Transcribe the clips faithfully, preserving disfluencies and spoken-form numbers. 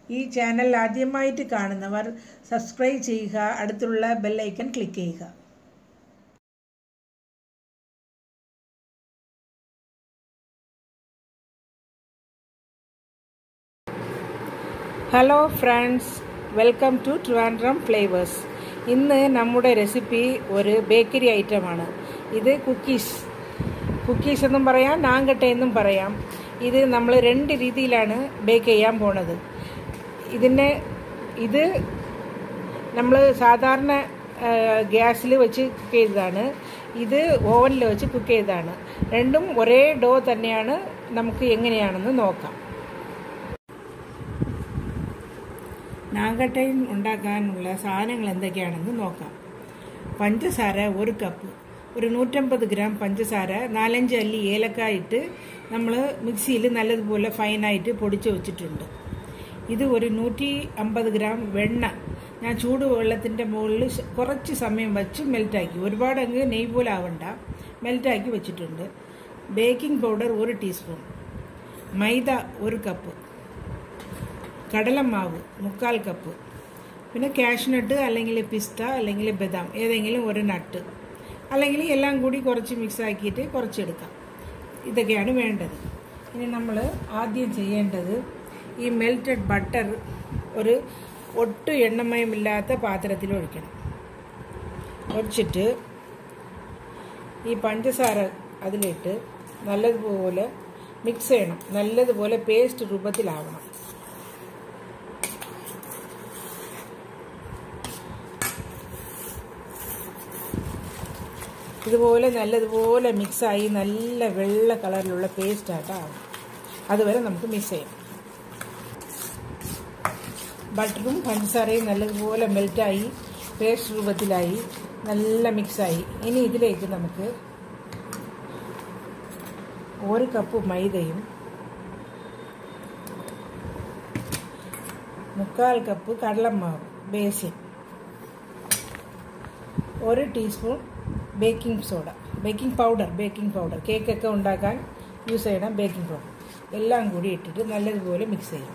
ഈ ചാനൽ ആദ്യമായിട്ട് കാണുന്നവർ സബ്സ്ക്രൈബ് ചെയ്യുക, അടുത്തുള്ള ബെൽ ഐക്കൺ ക്ലിക്ക് ചെയ്യുക. Hello friends, welcome to Trivandrum flavours. ഇന്ന് നമ്മുടെ റെസിപ്പി ഒരു ബേക്കറി ഐറ്റമാണ്. ഇത് കുക്കീസ് കുക്കീസ് എന്നും പറയാം, നാങ്കട്ട എന്നും പറയാം. ഇത് നമ്മൾ രണ്ട് രീതിയിലാണ് ബേക്ക് ചെയ്യാൻ പോണത്. ഇതിനെ ഇത് നമ്മൾ സാധാരണ ഗ്യാസിൽ വെച്ച് കുക്ക് ചെയ്തതാണ്, ഇത് ഓവനിൽ വെച്ച് കുക്ക് ചെയ്തതാണ്. രണ്ടും ഒരേ ഡോ തന്നെയാണ്. നമുക്ക് എങ്ങനെയാണെന്ന് നോക്കാം. നാങ്കട്ടയും ഉണ്ടാക്കാനുള്ള സാധനങ്ങൾ എന്തൊക്കെയാണെന്ന് നോക്കാം. പഞ്ചസാര ഒരു കപ്പ്, ഒരു നൂറ്റമ്പത് ഗ്രാം പഞ്ചസാര, നാലഞ്ച് അല്ലി ഏലക്കായ ഇട്ട് നമ്മൾ മിക്സിയിൽ നല്ലതുപോലെ ഫൈനായിട്ട് പൊടിച്ച് വെച്ചിട്ടുണ്ട്. ഇത് ഒരു നൂറ്റി അമ്പത് ഗ്രാം വെണ്ണ ഞാൻ ചൂടുവെള്ളത്തിൻ്റെ മുകളിൽ കുറച്ച് സമയം വെച്ച് മെൽറ്റാക്കി, ഒരുപാട് അങ്ങ് നെയ്യ് പോലെ ആവണ്ട, മെൽറ്റാക്കി വെച്ചിട്ടുണ്ട്. ബേക്കിംഗ് പൗഡർ ഒരു ടീസ്പൂൺ, മൈദ ഒരു കപ്പ്, കടലമാവ് മുക്കാൽ കപ്പ്, പിന്നെ കാഷ്നട്ട് അല്ലെങ്കിൽ പിസ്ത അല്ലെങ്കിൽ ബദാം ഏതെങ്കിലും ഒരു നട്ട്, അല്ലെങ്കിൽ എല്ലാം കൂടി കുറച്ച് മിക്സ് ആക്കിയിട്ട് കുറച്ചെടുക്കാം. ഇതൊക്കെയാണ് വേണ്ടത്. ഇനി നമ്മൾ ആദ്യം ചെയ്യേണ്ടത്, ഈ മെൽറ്റഡ് ബട്ടർ ഒരു ഒട്ടും എണ്ണമയമില്ലാത്ത പാത്രത്തിൽ ഒഴിക്കണം. ഒഴിച്ചിട്ട് ഈ പഞ്ചസാര അതിലിട്ട് നല്ലതുപോലെ മിക്സ് ചെയ്യണം. നല്ലതുപോലെ പേസ്റ്റ് രൂപത്തിലാവണം. ഇതുപോലെ നല്ലതുപോലെ മിക്സായി നല്ല വെള്ള കളറിലുള്ള പേസ്റ്റായിട്ടാവും. അതുവരെ നമുക്ക് മിക്സ് ചെയ്യാം. ബട്ടറും പഞ്ചസാരയും നല്ലതുപോലെ മെൽറ്റായി പേസ്റ്റ് രൂപത്തിലായി നല്ല മിക്സായി. ഇനി ഇതിലേക്ക് നമുക്ക് ഒരു കപ്പ് മൈദയും മുക്കാൽ കപ്പ് കടലമാവ് ബേസിൻ, ഒരു teaspoon baking soda, baking powder baking powder കേക്കൊക്കെ ഉണ്ടാക്കാൻ യൂസ് ചെയ്യണം ബേക്കിംഗ് പൗഡർ, എല്ലാം കൂടി ഇട്ടിട്ട് നല്ലതുപോലെ മിക്സ് ചെയ്യണം.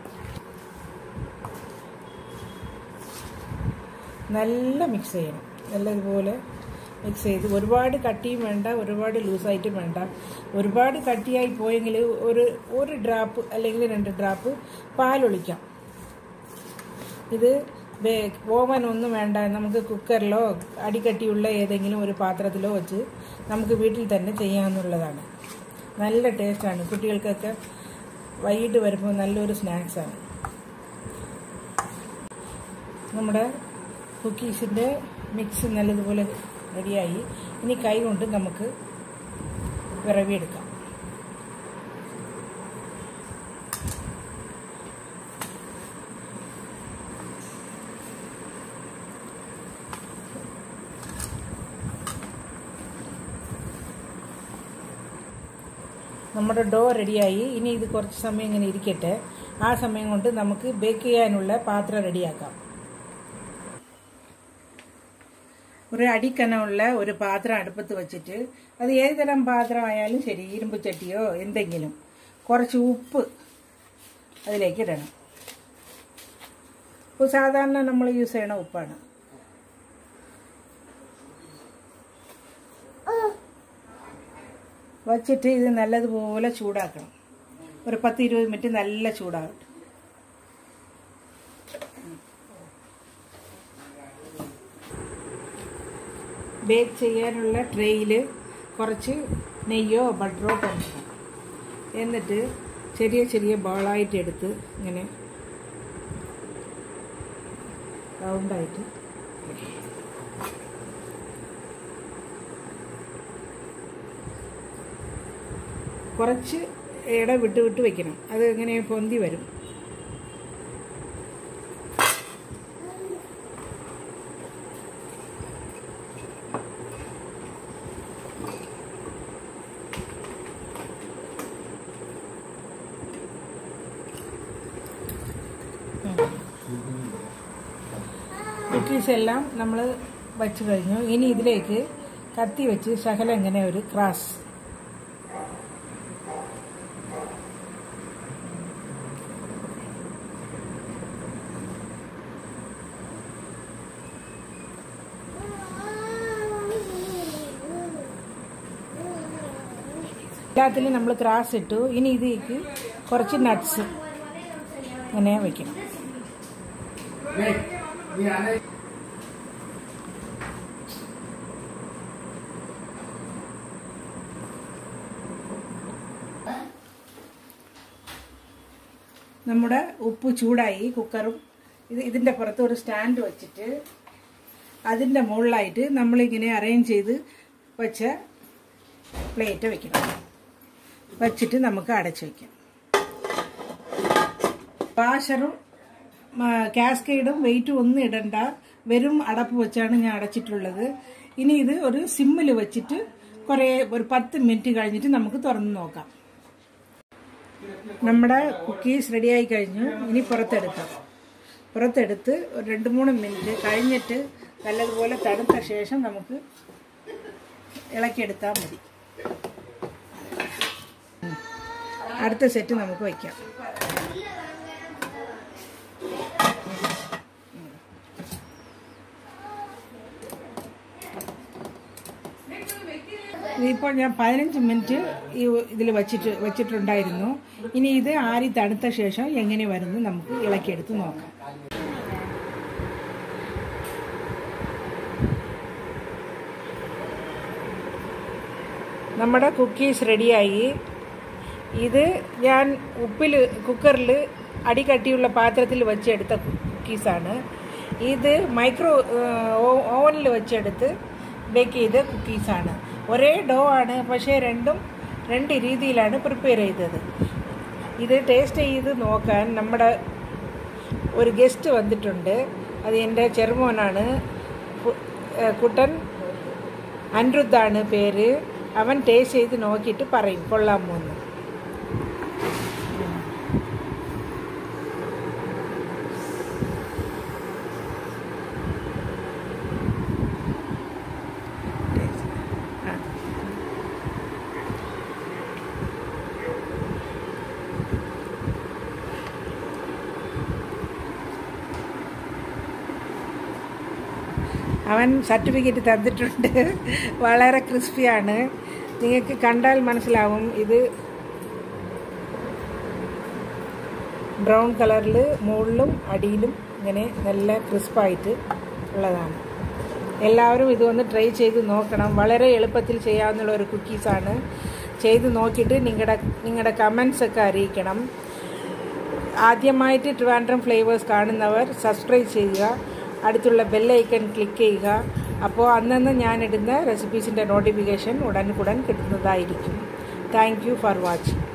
നല്ല മിക്സ് ചെയ്യണം. നല്ലതുപോലെ മിക്സ് ചെയ്ത് ഒരുപാട് കട്ടിയും വേണ്ട, ഒരുപാട് ലൂസായിട്ടും വേണ്ട. ഒരുപാട് കട്ടിയായി പോയെങ്കിൽ ഒരു ഒരു ഡ്രാപ്പ് അല്ലെങ്കിൽ രണ്ട് ഡ്രാപ്പ് പാലൊഴിക്കാം. ഇത് ഓവൻ ഒന്നും വേണ്ട, നമുക്ക് കുക്കറിലോ അടിക്കട്ടിയുള്ള ഏതെങ്കിലും ഒരു പാത്രത്തിലോ വെച്ച് നമുക്ക് വീട്ടിൽ തന്നെ ചെയ്യാവുന്നതാണ്. നല്ല ടേസ്റ്റാണ്. കുട്ടികൾക്കൊക്കെ വൈകിട്ട് വരുമ്പോൾ നല്ലൊരു സ്നാക്സാണ്. നമ്മുടെ കുക്കീസിൻ്റെ മിക്സ് നല്ലതുപോലെ റെഡിയായി. ഇനി കൈ കൊണ്ട് നമുക്ക് വിരവിയെടുക്കാം. നമ്മുടെ ഡോ റെഡിയായി. ഇനി ഇത് കുറച്ച് സമയം ഇങ്ങനെ ഇരിക്കട്ടെ. ആ സമയം കൊണ്ട് നമുക്ക് ബേക്ക് ചെയ്യാനുള്ള പാത്രം റെഡിയാക്കാം. ഒരു അടിക്കനമുള്ള ഒരു പാത്രം അടുപ്പത്ത് വെച്ചിട്ട്, അത് ഏത് തരം പാത്രമായാലും ശരി, ഇരുമ്പ് ചട്ടിയോ എന്തെങ്കിലും, കുറച്ച് ഉപ്പ് അതിലേക്ക് ഇടണം. ഉപ്പ് സാധാരണ നമ്മൾ യൂസ് ചെയ്യണ ഉപ്പാണ്. വച്ചിട്ട് ഇത് നല്ലതുപോലെ ചൂടാക്കണം. ഒരു പത്ത് ഇരുപത് മിനിറ്റ് നല്ല ചൂടാകട്ടെ. ബേക്ക് ചെയ്യാനുള്ള ട്രേയിൽ കുറച്ച് നെയ്യോ ബട്ടറോ കൊടുക്കണം. എന്നിട്ട് ചെറിയ ചെറിയ ബോളായിട്ട് എടുത്ത് ഇങ്ങനെ റൗണ്ടായിട്ട് കുറച്ച് ഇട വിട്ട് വിട്ട് വെക്കണം. അത് ഇങ്ങനെ പൊന്തി വരും. കുക്കീസ് എല്ലാം നമ്മൾ വച്ച് കഴിഞ്ഞു. ഇനി ഇതിലേക്ക് കത്തി വെച്ച് ശകലം ഇങ്ങനെ ഒരു ക്രാസ് എല്ലാത്തിലും നമ്മൾ ക്രാസ് ഇട്ടു. ഇനി ഇതിലേക്ക് കുറച്ച് നട്ട്സ് ഇങ്ങനെ വയ്ക്കണം. നമ്മുടെ ഉപ്പ് ചൂടായി. കുക്കറും ഇത് ഇതിൻ്റെ പുറത്ത് ഒരു സ്റ്റാൻഡ് വെച്ചിട്ട് അതിൻ്റെ മുകളിലായിട്ട് നമ്മളിങ്ങനെ അറേഞ്ച് ചെയ്ത് വെച്ച പ്ലേറ്റ് വയ്ക്കണം. വച്ചിട്ട് നമുക്ക് അടച്ചു വയ്ക്കാം. വാഷറും കാസ്കേഡും വെയിറ്റും ഒന്നും ഇടണ്ട, വെറും അടപ്പ് വെച്ചാണ് ഞാൻ അടച്ചിട്ടുള്ളത്. ഇനി ഇത് ഒരു സിമ്മിൽ വെച്ചിട്ട് കുറേ ഒരു പത്ത് മിനിറ്റ് കഴിഞ്ഞിട്ട് നമുക്ക് തുറന്ന് നോക്കാം. നമ്മുടെ കുക്കീസ് റെഡിയായി കഴിഞ്ഞു. ഇനി പുറത്തെടുക്കാം. പുറത്തെടുത്ത് ഒരു രണ്ട് മൂന്ന് മിനിറ്റ് കഴിഞ്ഞിട്ട് നല്ലതുപോലെ തണുത്ത ശേഷം നമുക്ക് ഇളക്കിയെടുത്താൽ മതി. അടുത്ത സെറ്റ് നമുക്ക് വയ്ക്കാം. ഇതിപ്പോൾ ഞാൻ പതിനഞ്ച് മിനിറ്റ് ഈ ഇതിൽ വച്ചിട്ട് വെച്ചിട്ടുണ്ടായിരുന്നു. ഇനി ഇത് ആരി തണുത്ത ശേഷം എങ്ങനെ വരുന്നു നമുക്ക് ഇളക്കിയെടുത്ത് നോക്കാം. നമ്മുടെ കുക്കീസ് റെഡിയായി. ഇത് ഞാൻ ഉപ്പിൽ കുക്കറിൽ അടികട്ടിയുള്ള പാത്രത്തിൽ വെച്ചെടുത്ത കുക്കീസാണ്. ഇത് മൈക്രോ ഓവനിൽ വെച്ചെടുത്ത് ബേക്ക് ചെയ്ത കുക്കീസാണ്. ഒരേ ഡോ ആണ്, പക്ഷേ രണ്ടും രണ്ട് രീതിയിലാണ് പ്രിപ്പയർ ചെയ്തത്. ഇത് ടേസ്റ്റ് ചെയ്ത് നോക്കാൻ നമ്മുടെ ഒരു ഗസ്റ്റ് വന്നിട്ടുണ്ട്. അത് എൻ്റെ ചെറുമോനാണ്, കുട്ടൻ അനിരുദ്ധാണ് പേര്. അവൻ ടേസ്റ്റ് ചെയ്ത് നോക്കിയിട്ട് പറയും കൊള്ളാമോ എന്ന്. അവൻ സർട്ടിഫിക്കറ്റ് തന്നിട്ടുണ്ട്. വളരെ ക്രിസ്പിയാണ്. നിങ്ങൾക്ക് കണ്ടാൽ മനസ്സിലാവും. ഇത് ബ്രൗൺ കളറിൽ മുകളിലും അടിയിലും ഇങ്ങനെ നല്ല ക്രിസ്പായിട്ട് ഉള്ളതാണ്. എല്ലാവരും ഇതൊന്ന് ട്രൈ ചെയ്ത് നോക്കണം. വളരെ എളുപ്പത്തിൽ ചെയ്യാവുന്ന ഒരു കുക്കീസാണ്. ചെയ്ത് നോക്കിയിട്ട് നിങ്ങളുടെ നിങ്ങളുടെ കമൻസൊക്കെ അറിയിക്കണം. ആദ്യമായിട്ട് ട്രിവാൻഡ്രം ഫ്ലേവേഴ്സ് കാണുന്നവർ സബ്സ്ക്രൈബ് ചെയ്യുക, അടുത്തുള്ള ബെല്ലൈക്കൺ ക്ലിക്ക് ചെയ്യുക. അപ്പോൾ അന്നന്ന് ഞാനിടുന്ന റെസിപ്പീസിൻ്റെ നോട്ടിഫിക്കേഷൻ ഉടൻ ഉടൻ കിട്ടുന്നതായിരിക്കും. Thank you for watching.